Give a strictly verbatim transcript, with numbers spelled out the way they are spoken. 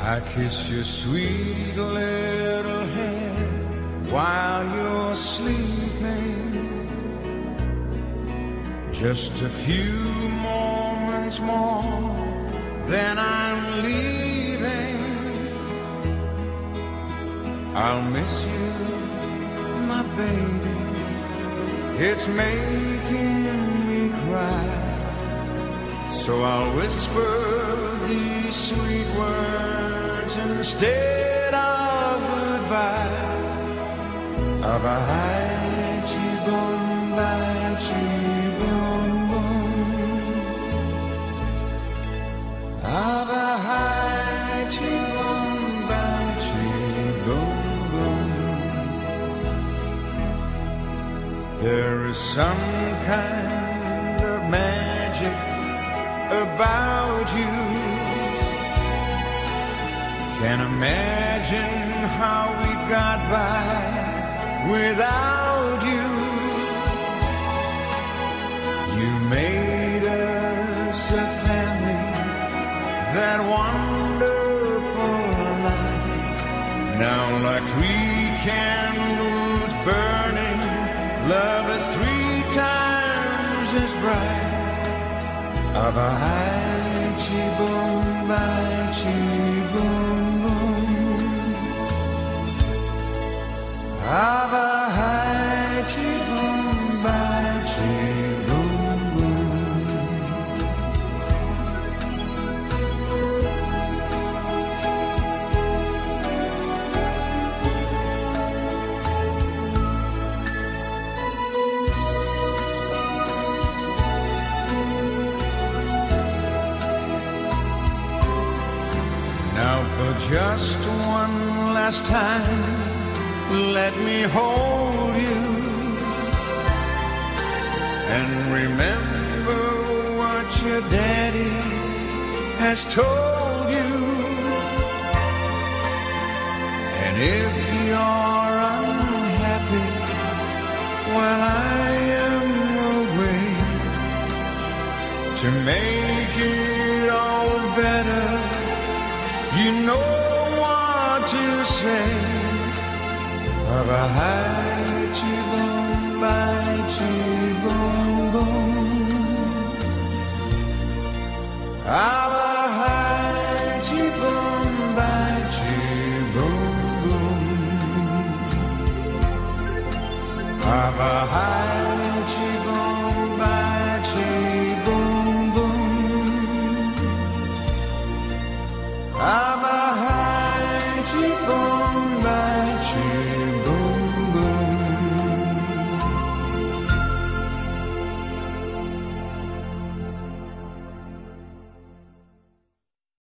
I kiss your sweet little head while you're sleeping. Just a few moments more, then I'm leaving. I'll miss you, my baby. It's making me cry. So I'll whisper these sweet words instead of goodbye. Abahachi bombachi bom bom. Abahachi bombachi bom bom. There is some kind of magic about you. Can't imagine how we got by without you. You made us a family, that wonderful life. Now like three candles burning, love is three times as bright. Abahachi bombachi bom bom. Abahachi bombachi bom bom. Now for just one last time, let me hold you and remember what your daddy has told you. And if you're unhappy while I am away, to make it all better, you know what to say. Abahachi bombachi bom bom. Abahachi bombachi bom bom. Abahachi bombachi bom bom. Abahachi bom.